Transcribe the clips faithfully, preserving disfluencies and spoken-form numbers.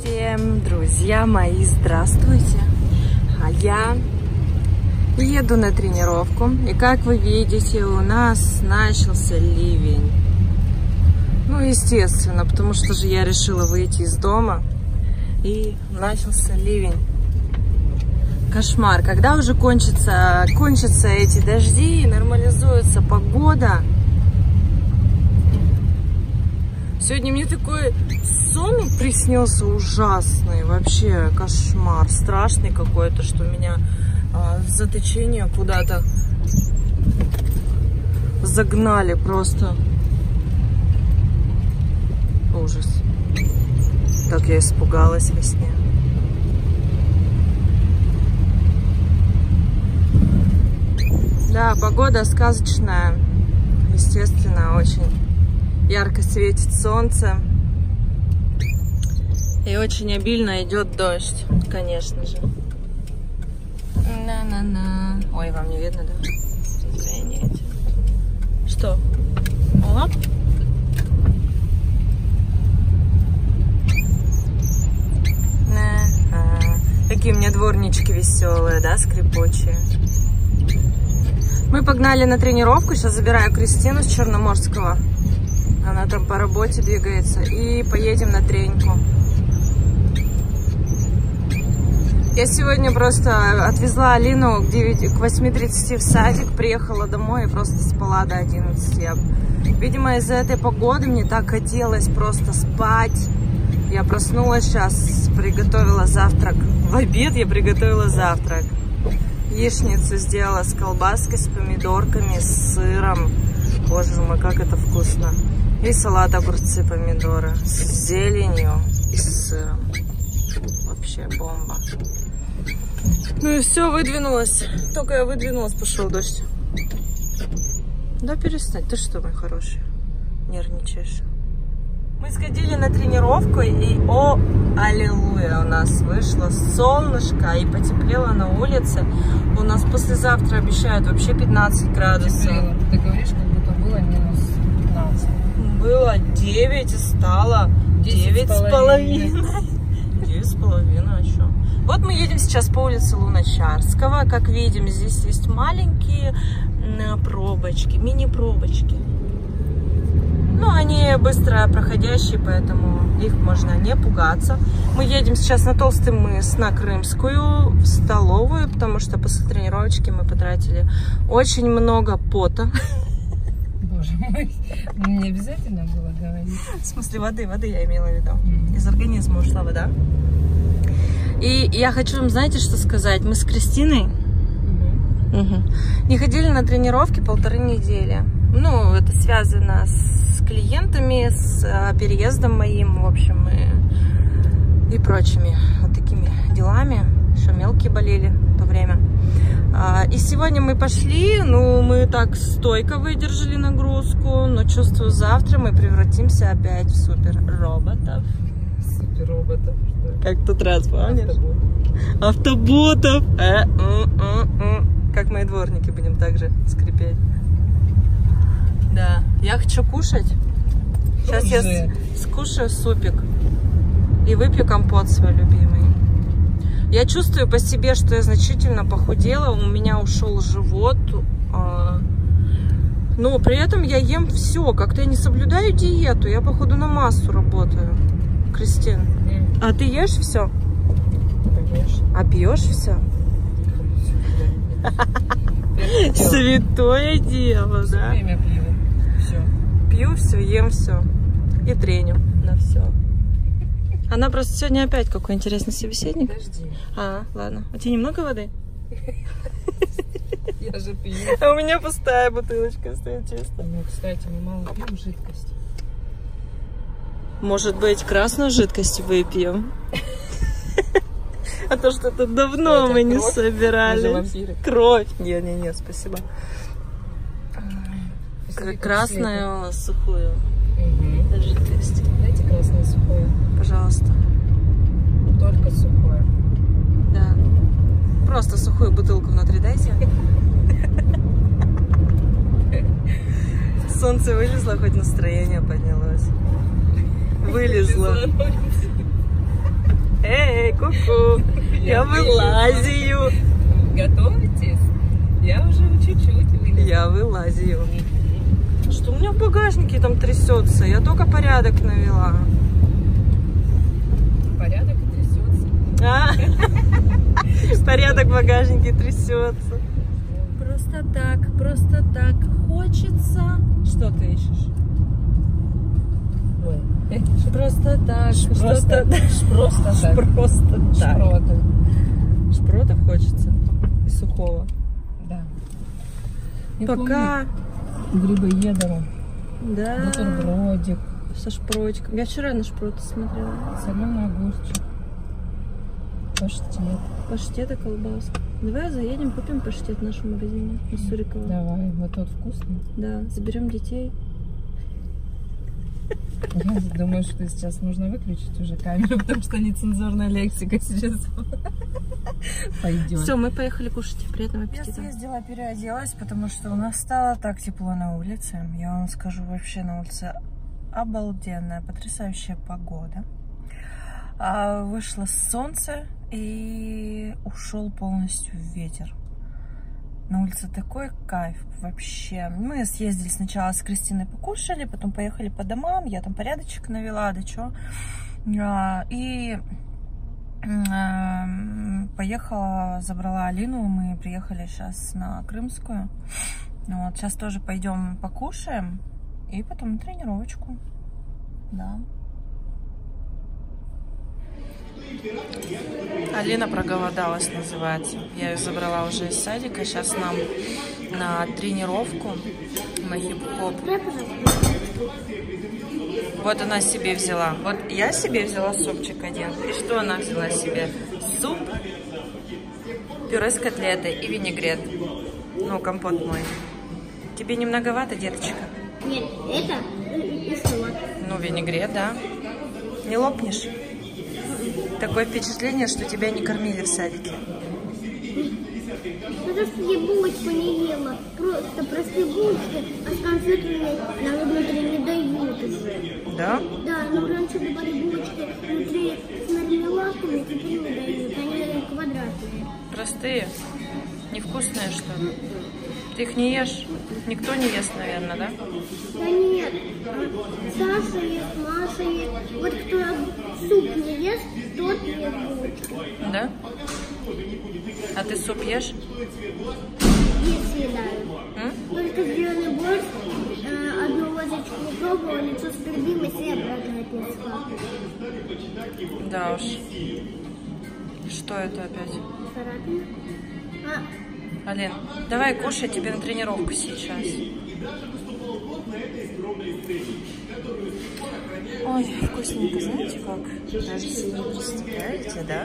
Всем, друзья мои, здравствуйте! А я еду на тренировку, и как вы видите, у нас начался ливень. Ну, естественно, потому что же я решила выйти из дома, и начался ливень. Кошмар. Когда уже кончатся, кончатся эти дожди и нормализуется погода? Сегодня мне такой сон приснился ужасный, вообще кошмар, страшный какой-то, что меня а, в заточение куда-то загнали просто. Ужас. Так я испугалась во сне. Да, погода сказочная, естественно, очень ярко светит солнце и очень обильно идет дождь, конечно же. На-на-на. Ой, вам не видно, да? Извините. Что? О? Такие у меня дворнички веселые, да, скрипучие. Мы погнали на тренировку. Сейчас забираю Кристину с Черноморского. Она там по работе двигается. И поедем на треньку. Я сегодня просто отвезла Алину к восьми тридцати в садик. Приехала домой и просто спала до одиннадцати. Видимо, из-за этой погоды мне так хотелось просто спать. Я проснулась сейчас, приготовила завтрак. В обед я приготовила завтрак. Яичницу сделала с колбаской, с помидорками, с сыром. Боже мой, как это вкусно. И салат огурцы, помидоры с зеленью и с сыром. Вообще бомба. Ну и все, выдвинулась. Только я выдвинулась, пошел дождь. Да перестань, ты что, мой хороший, нервничаешь? Мы сходили на тренировку, и о, аллилуйя, у нас вышло солнышко и потеплело на улице. У нас послезавтра обещают вообще пятнадцать градусов. Потеплело. Ты говоришь, как будто было минус пятнадцать. Было девять и стало девять с половиной. девять с половиной, а что? Вот мы едем сейчас по улице Луначарского. Как видим, здесь есть маленькие пробочки, мини-пробочки. Ну, они быстро проходящие, поэтому их можно не пугаться. Мы едем сейчас на Толстый мыс, на Крымскую, в столовую, потому что после тренировочки мы потратили очень много пота. Боже мой, не обязательно было говорить. В смысле воды, воды я имела в виду. Mm-hmm. Из организма ушла вода. И я хочу вам, знаете, что сказать? Мы с Кристиной mm-hmm. угу. не ходили на тренировки полторы недели. Ну, это связано с клиентами, с переездом моим, в общем, и, и прочими вот такими делами. Еще мелкие болели в то время. И сегодня мы пошли, ну, мы так стойко выдержали нагрузку, но чувствую, завтра мы превратимся опять в супер-роботов. Супер-роботов, что? Как в тот раз, помнишь? Автоботов. Э, э, э, э. Как мои дворники будем также скрипеть. Да, я хочу кушать. Сейчас Уже. я скушаю супик и выпью компот свой любимый. Я чувствую по себе, что я значительно похудела, у меня ушел живот. Но при этом я ем все, как-то я не соблюдаю диету, я походу на массу работаю. Кристин, mm. а ты ешь все? Конечно. А пьешь все? Святое дело, да? Время пью. Все. Пью все, ем все. И треню на все. Она просто сегодня опять какой интересный собеседник. Подожди. А, ладно. У тебя немного воды? Я же пью. А у меня пустая бутылочка стоит чисто. Ну, кстати, мы мало пьем жидкости. Может быть, красную жидкость выпьем? А то что-то давно мы не собирали. Кровь. Не-не-не, спасибо. Красную сухую жидкость. Дайте красную сухую. Пожалуйста. Только сухое. Да. Просто сухую бутылку внутри дайте. Солнце вылезло, хоть настроение поднялось. Вылезло. Ку-ку. Я вылазию. Готовитесь? Я уже чуть-чуть вылезла. Я вылазию. Что у меня в багажнике там трясется? Я только порядок навела. Порядок и трясется. А? Порядок в багажнике трясется. Просто так, просто так хочется. Что ты ищешь? Ой. Просто так, Просто, просто так. Просто так. Шпроты. Шпротов хочется и сухого. Да. Я Пока. помню грибоедова. Да. Бутербродик. Со шпротиком. Я вчера на шпроты смотрела. Соленый огурчик. Паштет. Паштет и колбаска. Давай заедем, купим паштет в нашем магазине на Сурикова. Давай, вот тот вкусный. Да, заберем детей. Я думаю, что сейчас нужно выключить уже камеру, потому что нецензурная лексика сейчас пойдет. Все, мы поехали кушать. Приятного Я аппетита. съездила, переоделась, потому что у нас стало так тепло на улице. Я вам скажу, вообще на улице обалденная, потрясающая погода. А, вышло солнце и ушел полностью ветер. На улице такой кайф вообще. Мы съездили сначала с Кристиной покушали, потом поехали по домам. Я там порядочек навела, да чё. А, и а, поехала, забрала Алину. Мы приехали сейчас на Крымскую. Вот, сейчас тоже пойдем покушаем. И потом на тренировочку. Да. Алина проголодалась, называется. Я ее забрала уже из садика. Сейчас нам на тренировку на хип-хоп. Вот она себе взяла. Вот я себе взяла супчик один. И что она взяла себе? Суп, пюре с котлетой и винегрет. Ну, компот мой. Тебе не многовато, деточка? Нет, это и что? Ну, винегрет, да. Не лопнешь? Такое впечатление, что тебя не кормили в садике. Потому что я булочку не ела. Просто простые булочки, а с конфетами нам внутри не дают уже. Да? Да, но раньше давали булочки внутри с мармеладками, теперь не дают. Они квадратные. Простые? Невкусные, что ли? Ты их не ешь? Никто не ест, наверное, да? Да нет. Саша ест, Маша ест. Вот кто суп не ест, тот ест булочки. Да? А ты суп ешь? Есть съедаю. М? Только сделанный борщ, э, одну ложечку не пробовала, лицо скорбилось и обратно отнесла. Да уж. Что это опять? Царапина. А, Алин, давай кушай, тебе на тренировку сейчас. Ой, вкусненько, знаете как? Даже себе не представляете, да?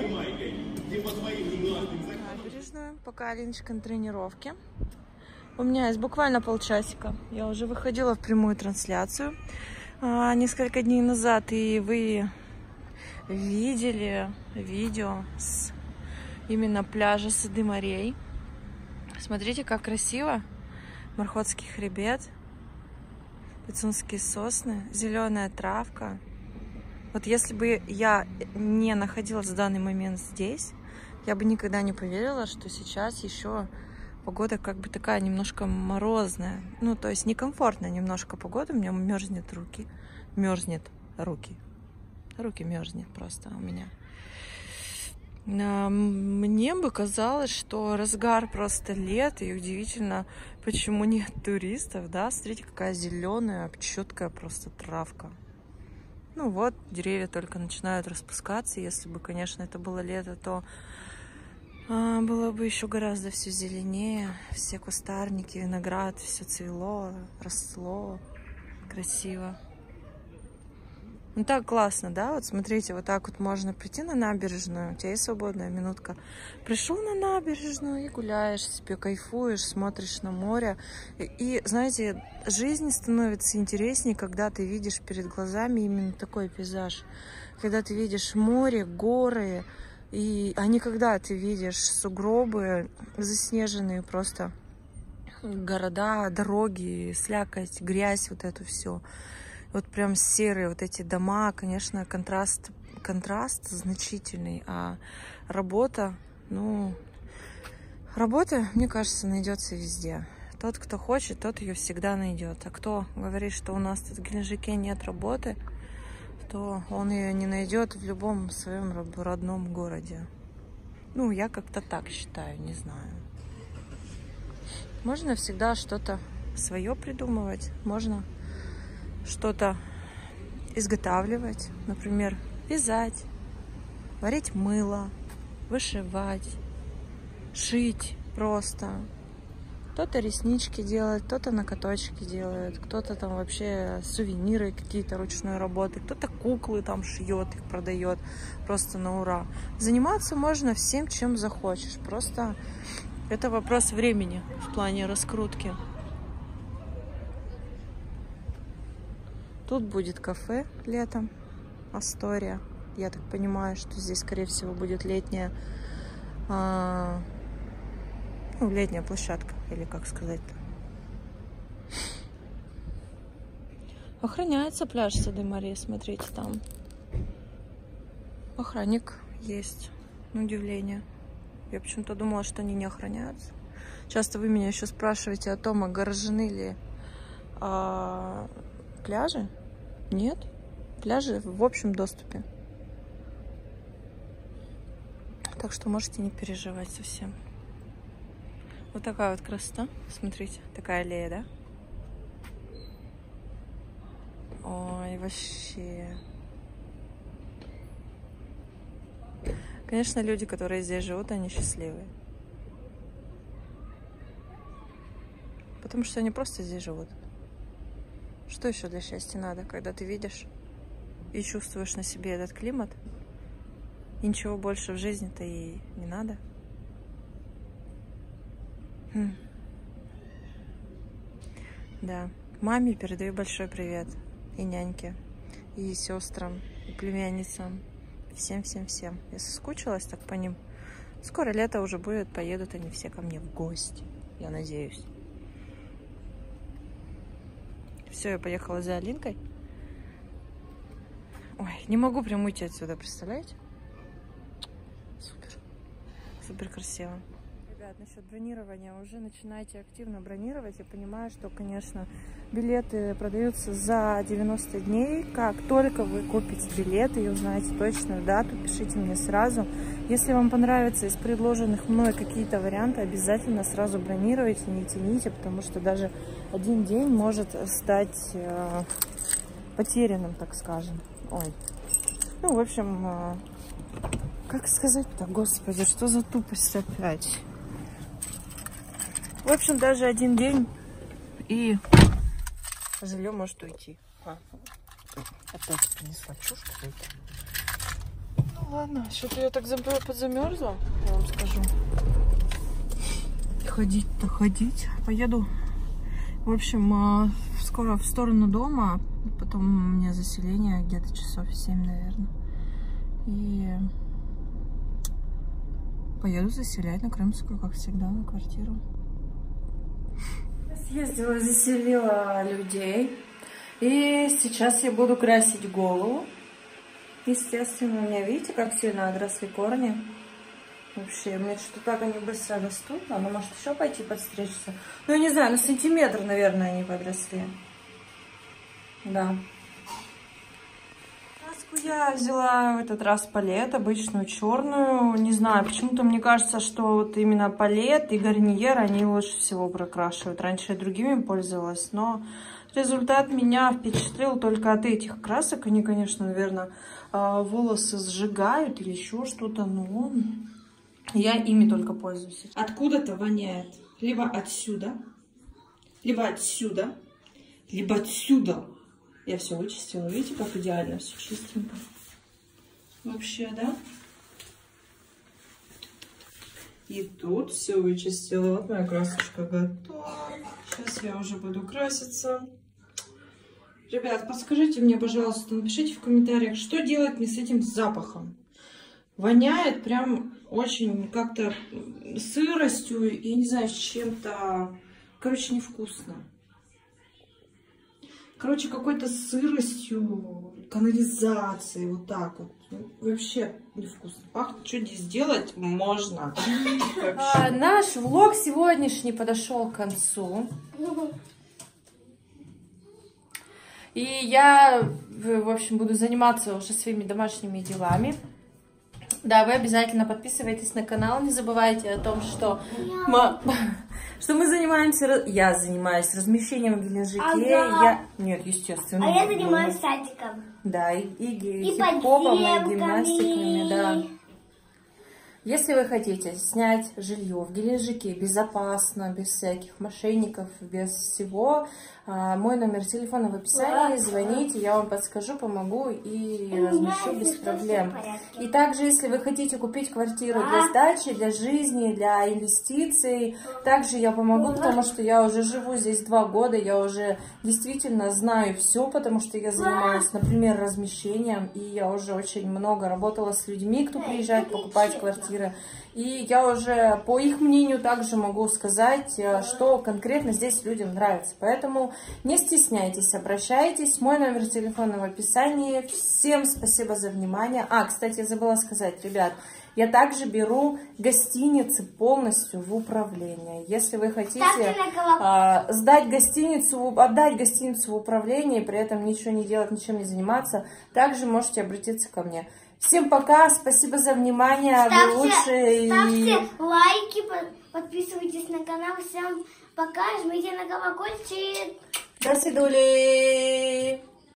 Набережную, пока Алиночка на тренировке. У меня есть буквально полчасика. Я уже выходила в прямую трансляцию а, несколько дней назад, и вы видели видео с именно пляжа Сады морей. Смотрите, как красиво. Мархотский хребет, Пицунские сосны, зеленая травка. Вот если бы я не находилась в данный момент здесь, я бы никогда не поверила, что сейчас еще погода как бы такая немножко морозная. Ну, то есть некомфортная немножко погода. У меня мерзнет руки. Мерзнет руки. Руки мерзнет просто у меня. Мне бы казалось, что разгар просто лет, и удивительно, почему нет туристов, да? Смотрите, какая зеленая, четкая просто травка. Ну вот, деревья только начинают распускаться. Если бы, конечно, это было лето, то а, было бы еще гораздо все зеленее. Все кустарники, виноград, все цвело, росло красиво. Ну так классно, да? Вот смотрите, вот так вот можно прийти на набережную, у тебя есть свободная минутка. Пришел на набережную и гуляешь себе, кайфуешь, смотришь на море. И, и знаете, жизнь становится интереснее, когда ты видишь перед глазами именно такой пейзаж. Когда ты видишь море, горы, и, а не когда ты видишь сугробы, заснеженные просто города, дороги, слякоть, грязь, вот это все. Вот прям серые вот эти дома, конечно, контраст контраст значительный, а работа, ну, работа, мне кажется, найдется везде. Тот, кто хочет, тот ее всегда найдет. А кто говорит, что у нас тут в Геленджике нет работы, то он ее не найдет в любом своем родном городе. Ну, я как-то так считаю, не знаю. Можно всегда что-то свое придумывать, можно что-то изготавливать, например, вязать, варить мыло, вышивать, шить просто. Кто-то реснички делает, кто-то ноготочки делает, кто-то там вообще сувениры какие-то ручной работы, кто-то куклы там шьет, их продает просто на ура. Заниматься можно всем, чем захочешь, просто это вопрос времени в плане раскрутки. Тут будет кафе летом, Астория. Я так понимаю, что здесь, скорее всего, будет летняя, а, ну, летняя площадка, или как сказать-то. Охраняется пляж Сады-Марии, смотрите, там. Охранник есть, на удивление. Я почему-то думала, что они не охраняются. Часто вы меня еще спрашиваете о том, огорожены ли а, пляжи. Нет, пляжи в общем доступе. Так что можете не переживать совсем. Вот такая вот красота. Смотрите, такая аллея, да? Ой, вообще. Конечно, люди, которые здесь живут, они счастливые. Потому что они просто здесь живут. Что еще для счастья надо, когда ты видишь и чувствуешь на себе этот климат? И ничего больше в жизни-то и не надо. Хм. Да. Маме передаю большой привет. И няньке, и сестрам, и племянницам. Всем-всем-всем. Я соскучилась так по ним. Скоро лето уже будет, поедут они все ко мне в гости. Я надеюсь. Все, я поехала за Алинкой. Ой, не могу прям уйти отсюда, представляете? Супер. Супер красиво. Ребят, насчет бронирования. Уже начинайте активно бронировать. Я понимаю, что, конечно, билеты продаются за девяносто дней. Как только вы купите билеты и узнаете точную дату, пишите мне сразу. Если вам понравится из предложенных мной какие-то варианты, обязательно сразу бронируйте, не тяните, потому что даже один день может стать э, потерянным, так скажем. Ой. Ну, в общем, э, как сказать-то, господи, что за тупость опять? В общем, даже один день и жилье может уйти. А, опять принесла чушь какую-то. Ну ладно, что-то я так подзамерзла, я вам скажу. Ходить-то ходить. Поеду, в общем, скоро в сторону дома. Потом у меня заселение где-то часов семь, наверное. И поеду заселять на Крымскую, как всегда, на квартиру. Съездила, заселила людей. И сейчас я буду красить голову. Естественно, у меня, видите, как сильно отросли корни. Вообще, мне что-то так они быстро растут. Надо, может, еще пойти подстричься. Ну, я не знаю, на сантиметр, наверное, они подросли. Да. Краску я взяла в этот раз палет, обычную черную. Не знаю, почему-то мне кажется, что вот именно палет и гарниер, они лучше всего прокрашивают. Раньше я другими пользовалась, но результат меня впечатлил только от этих красок. Они, конечно, наверное, волосы сжигают или еще что-то, но я ими только пользуюсь. Откуда-то воняет. Либо отсюда, либо отсюда, либо отсюда. Я все вычистила. Видите, как идеально все чистенько. Вообще, да? И тут все вычистила. Вот моя красочка готова. Сейчас я уже буду краситься. Ребят, подскажите мне, пожалуйста, напишите в комментариях, что делать мне с этим запахом. Воняет прям очень как-то сыростью и, не знаю, с чем-то, короче, невкусно. Короче, какой-то сыростью, канализацией, вот так вот. Вообще невкусно пахнет. Что здесь сделать можно? А, наш влог сегодняшний подошел к концу. И я, в общем, буду заниматься уже своими домашними делами. Да, вы обязательно подписывайтесь на канал, не забывайте о том, что мы, что мы занимаемся, я занимаюсь размещением в геленджике. Ага. Я... Нет, естественно. А я занимаюсь садиком. Да, и, и, И хип-хопом, и подземками. гимнастиками, да. Если вы хотите снять жилье в Геленджике безопасно, без всяких мошенников, без всего, мой номер телефона в описании, звоните, я вам подскажу, помогу и размещу без проблем. И также, если вы хотите купить квартиру для сдачи, для жизни, для инвестиций, также я помогу, потому что я уже живу здесь два года, я уже действительно знаю все, потому что я занимаюсь, например, размещением, и я уже очень много работала с людьми, кто приезжает покупать квартиры. И я уже по их мнению также могу сказать, что конкретно здесь людям нравится. Поэтому не стесняйтесь, обращайтесь. Мой номер телефона в описании. Всем спасибо за внимание. А, кстати, я забыла сказать, ребят, я также беру гостиницы полностью в управление. Если вы хотите а, сдать гостиницу, отдать гостиницу в управление, и при этом ничего не делать, ничем не заниматься, также можете обратиться ко мне. Всем пока, спасибо за внимание, ставьте, вы лучшие. Ставьте лайки, подписывайтесь на канал. Всем пока, жмите на колокольчик. До свидули.